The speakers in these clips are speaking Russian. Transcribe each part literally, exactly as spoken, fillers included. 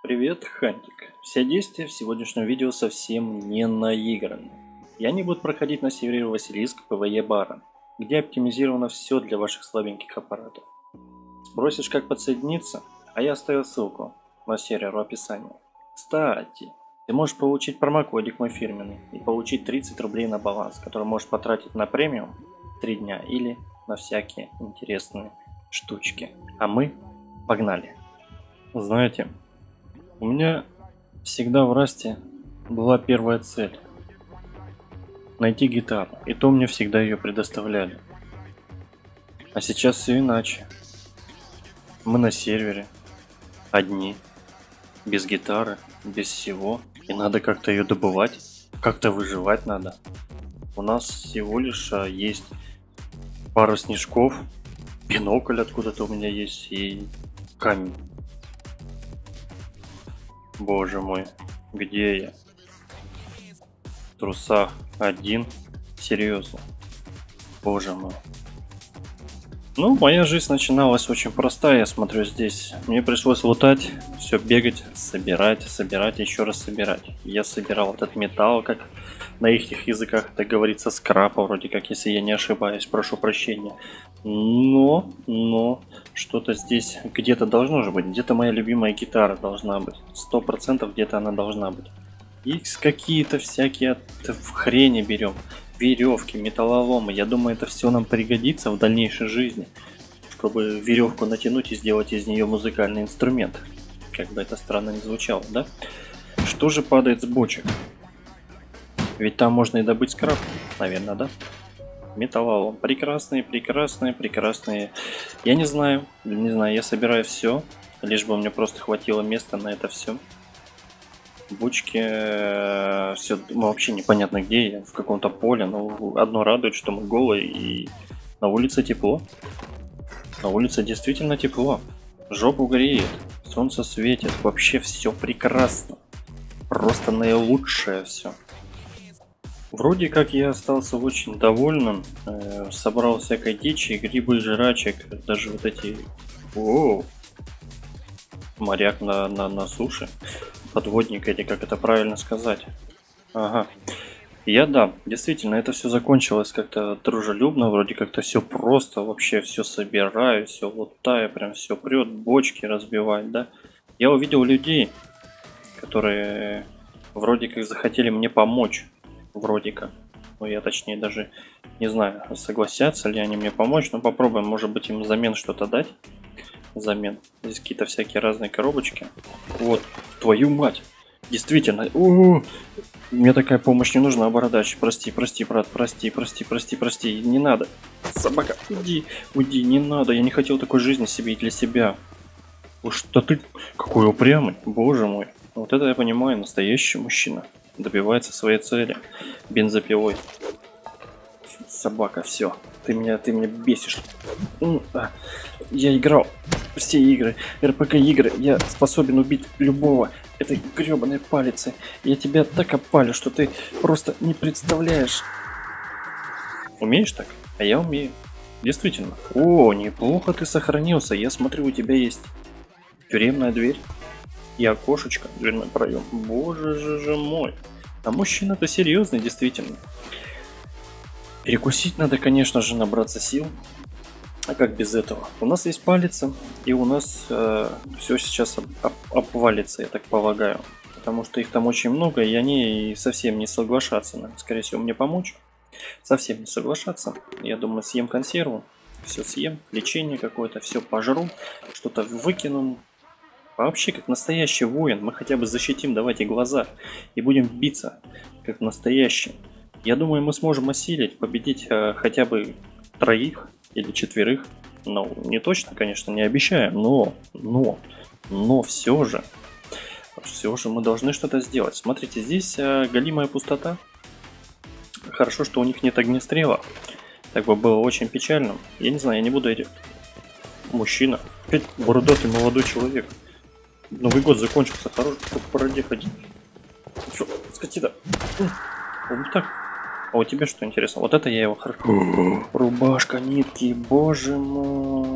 Привет, Хантик. Все действия в сегодняшнем видео совсем не наиграны. И они будут проходить на сервере Василиск PvE бара, где оптимизировано все для ваших слабеньких аппаратов. Спросишь, как подсоединиться? А я оставил ссылку на сервер в описании. Кстати, ты можешь получить промокодик мой фирменный и получить тридцать рублей на баланс, который можешь потратить на премиум три дня или на всякие интересные штучки. А мы погнали. Знаете, у меня всегда в Расте была первая цель – найти гитару, и то мне всегда ее предоставляли. А сейчас все иначе. Мы на сервере, одни, без гитары, без всего, и надо как-то ее добывать, как-то выживать надо. У нас всего лишь а, есть пара снежков, бинокль откуда-то у меня есть и камень. Боже мой, где я? В трусах один? Серьезно? Боже мой. Ну, моя жизнь начиналась очень простая, я смотрю здесь. Мне пришлось лутать, все бегать, собирать, собирать, еще раз собирать. Я собирал этот металл, как на их языках это говорится, скрапа, вроде как, если я не ошибаюсь, прошу прощения. Но, но, что-то здесь где-то должно же быть, где-то моя любимая гитара должна быть. Сто процентов где-то она должна быть. И какие-то всякие хрени берем. Веревки, металлоломы. Я думаю, это все нам пригодится в дальнейшей жизни, чтобы веревку натянуть и сделать из нее музыкальный инструмент. Как бы это странно ни звучало, да? Что же падает с бочек? Ведь там можно и добыть скрап, наверное, да? Металлолом. Прекрасные, прекрасные, прекрасные. Я не знаю, не знаю, я собираю все, лишь бы мне просто хватило места на это все. Бочки, все, ну, вообще непонятно где я, в каком-то поле, но одно радует, что мы голые и на улице тепло. На улице действительно тепло, жопу греет, солнце светит, вообще все прекрасно, просто наилучшее все. Вроде как я остался очень довольным, э, собрал всякой дичи, грибы, жрачек, даже вот эти, о, моряк на, на, на суше. Подводник, или как это правильно сказать. Ага. Я, да, действительно, это все закончилось как-то дружелюбно, вроде как-то все просто, вообще все собираю, все лутаю, прям все прет, бочки разбивать, да. Я увидел людей, которые вроде как захотели мне помочь, вроде как. Ну, я точнее даже не знаю, согласятся ли они мне помочь, но попробуем, может быть, им взамен что-то дать. Замен. Здесь какие-то всякие разные коробочки. Вот, твою мать. Действительно. У-у-у. Мне такая помощь не нужна, бородач. Прости, прости, брат, прости, прости, прости, прости. Не надо. Собака, уйди, уйди, не надо. Я не хотел такой жизни себе и для себя. Уж что ты, какой упрямый, боже мой. Вот это я понимаю, настоящий мужчина. Добивается своей цели. Бензопилой. Собака, все. Ты меня, ты меня бесишь. Я играл все игры, эр пэ гэ игры. Я способен убить любого этой гребаной палицей. Я тебя так опалю, что ты просто не представляешь. Умеешь так? А я умею. Действительно. О, неплохо ты сохранился. Я смотрю, у тебя есть тюремная дверь и окошечко, дверной проем. Боже же же мой. А мужчина-то серьезный, действительно. Перекусить надо, конечно же, набраться сил. А как без этого? У нас есть палица, и у нас э, все сейчас об, об, обвалится, я так полагаю. Потому что их там очень много, и они совсем не соглашатся. Наверное, скорее всего, мне помочь. Совсем не соглашаться. Я думаю, съем консерву, все съем, лечение какое-то, все пожру, что-то выкину. Вообще, как настоящий воин, мы хотя бы защитим, давайте, глаза, и будем биться, как настоящие. Я думаю, мы сможем осилить, победить э, хотя бы троих или четверых. Ну, не точно, конечно, не обещаю, но, но, но все же, все же мы должны что-то сделать. Смотрите, здесь э, голимая пустота. Хорошо, что у них нет огнестрела. Так бы было очень печально. Я не знаю, я не буду этих... Мужчина. Опять бородатый молодой человек. Новый год закончился, хорош, чтобы по бороде ходить. Что, скотина? Вот так. А у тебя что интересно? Вот это я его хорошо. Рубашка, нитки, боже мой.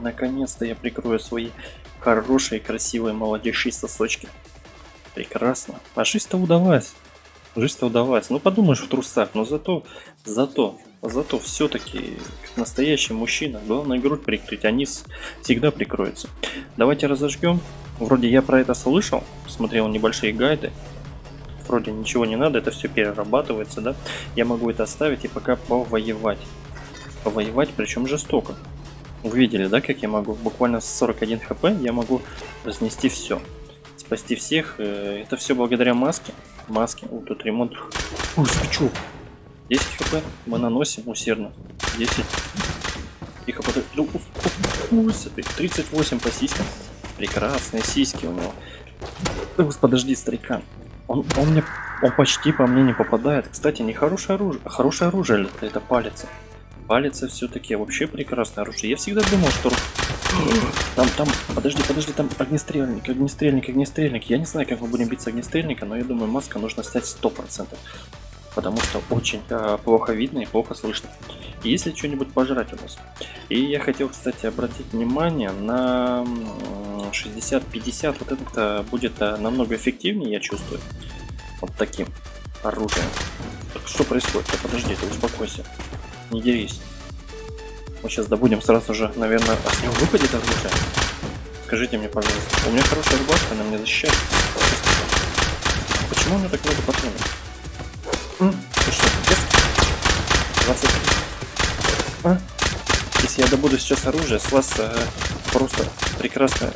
наконец-то я прикрою свои хорошие, красивые, молодейшие сосочки. Прекрасно. А жизнь-то удалась. Жизнь-то удалась. Ну подумаешь, в трусах, но зато, зато, зато все-таки как настоящий мужчина. Главное грудь прикрыть, они всегда прикроются. Давайте разожгем. Вроде я про это слышал, смотрел небольшие гайды. Вроде ничего не надо, это все перерабатывается, да? Я могу это оставить и пока повоевать. Повоевать, причем жестоко. Вы видели, да, как я могу? Буквально с сорок один хп я могу разнести все. Спасти всех. Это все благодаря маске. Маске. Вот тут ремонт. Ой, скачу. десять хп мы наносим усердно. десять. Тихо, подожди. тридцать восемь по сиськам. Прекрасные сиськи у него. Подожди, старикан. Он, он мне, он почти по мне не попадает. Кстати, не хорошее оружие. Хорошее оружие это, это палец. Палец все-таки вообще прекрасное оружие. Я всегда думал, что... Там, там, подожди, подожди, там огнестрельник, огнестрельник, огнестрельник. Я не знаю, как мы будем биться огнестрельника, но я думаю, маска нужно снять сто процентов. Потому что очень э, плохо видно и плохо слышно. И если что-нибудь пожрать у нас. И я хотел, кстати, обратить внимание на шестьдесят пятьдесят. Вот это будет намного эффективнее, я чувствую. Вот таким оружием. Так, что происходит? Да, подожди, ты успокойся. Не дерись. Мы сейчас добудем сразу же, наверное, от него выпадет оружие. Скажите мне, пожалуйста. У меня хорошая рубашка, она меня защищает. Почему у меня так много патронов? Ты что, двадцать три. А? Если я добуду сейчас оружие, с вас э, просто прекрасная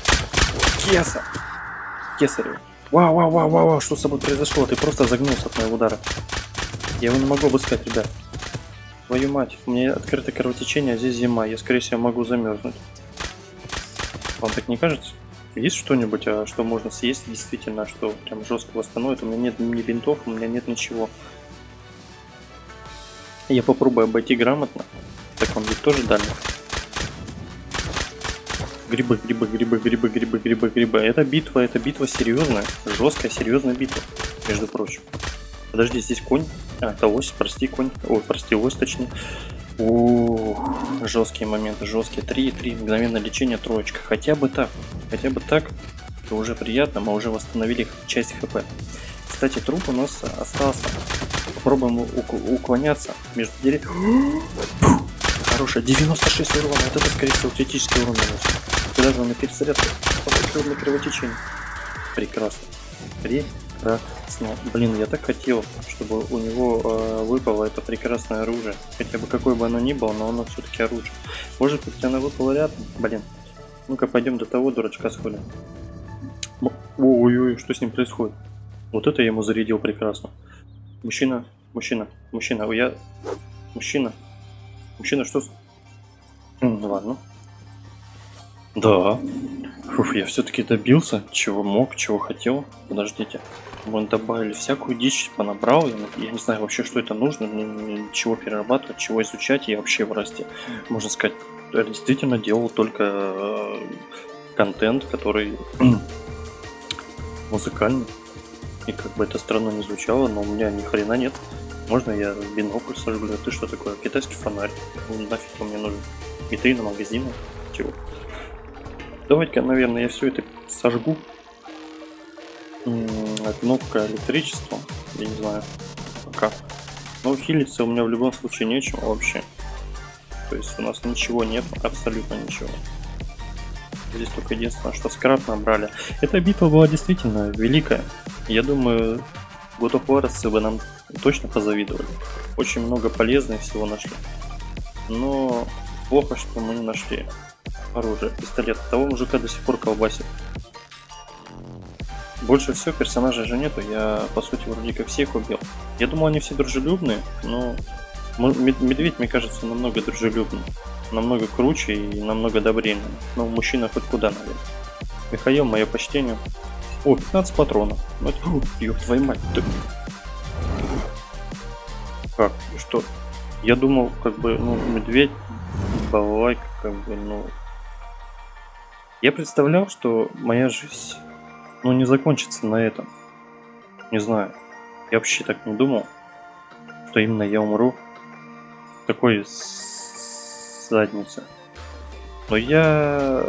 кеса. Кесарева. Вау, вау, вау, вау, вау, что с тобой произошло? Ты просто загнулся от моего удара. Я его не могу обыскать, ребят. Твою мать, у меня открыто кровотечение, а здесь зима. Я, скорее всего, могу замерзнуть. Вам так не кажется? Есть что-нибудь, а что можно съесть действительно, что прям жестко восстановит? У меня нет ни бинтов, у меня нет ничего. Я попробую обойти грамотно. Так он ведь тоже дальний. Грибы, грибы, грибы, грибы, грибы, грибы, грибы. Это битва, это битва серьезная. Жесткая, серьезная битва, между прочим. Подожди, здесь конь. А, это ось, прости, конь. Ой, прости, ось, точнее. О, жесткие моменты, жесткие. три три, мгновенное лечение, троечка. Хотя бы так, хотя бы так, это уже приятно, мы уже восстановили часть хп. Кстати, труп у нас остался. Попробуем уклоняться между деревьями. Хорошая, девяносто шесть урона, вот это, скорее всего, критический урон наносит. Куда же он на перезарядку? На кровотечение. Прекрасно. Прекрасно. Блин, я так хотел, чтобы у него э, выпало это прекрасное оружие. Хотя бы какое бы оно ни было, но оно все-таки оружие. Может быть, оно выпало рядом? Блин. Ну-ка, пойдем до того дурачка сходим. Ой-ой-ой, что с ним происходит? Вот это я ему зарядил прекрасно. Мужчина, мужчина, мужчина, я... Мужчина. Мужчина, что с... Ну ладно. Да. Фуф, я все-таки добился, чего мог, чего хотел. Подождите. Мы добавили всякую дичь, понабрал. Я, я не знаю вообще, что это нужно, мне чего перерабатывать, чего изучать. Я вообще в расте, можно сказать, я действительно делал только э, контент, который музыкальный. И как бы это странно не звучало, но у меня ни хрена нет. Можно я бинокль сожгу? Ты что такое? Китайский фонарь? Ну, нафиг он мне нужен? Витрина магазина? Чего? Давайте-ка, наверное, я все это сожгу. Кнопка электричества. Я не знаю. Пока. Но хилиться у меня в любом случае нечем вообще. То есть у нас ничего нет, абсолютно ничего. Здесь только единственное, что скраб набрали. Эта битва была действительно великая. Я думаю, God of War бы нам точно позавидовали. Очень много полезного всего нашли. Но плохо, что мы не нашли оружие, пистолет. Того мужика до сих пор колбасит. Больше всего персонажей же нету. Я, по сути, вроде как всех убил. Я думал, они все дружелюбные, но медведь, мне кажется, намного дружелюбнее. Намного круче и намного добрее. Но мужчина хоть куда, наверное. Михаил, мое почтение. О, пятнадцать патронов. Ёб твою мать. Ты... Как? Что? Я думал, как бы, ну, медведь, балалайка, как бы, ну... Я представлял, что моя жизнь, ну, не закончится на этом. Не знаю. Я вообще так не думал, что именно я умру в такой заднице. Но я...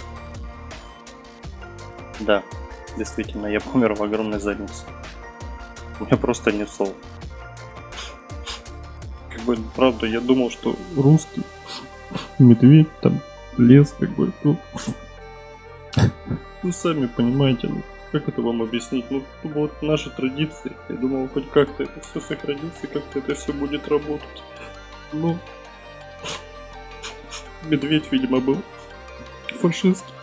Да, действительно, я помер в огромной заднице. Я просто несол. Как бы, правда, я думал, что русский медведь, там, лес, как бы, ну... Вы сами понимаете, ну, как это вам объяснить? Ну, вот наши традиции. Я думал, хоть как-то это все сохранится, как-то это все будет работать. Ну, медведь, видимо, был фашист.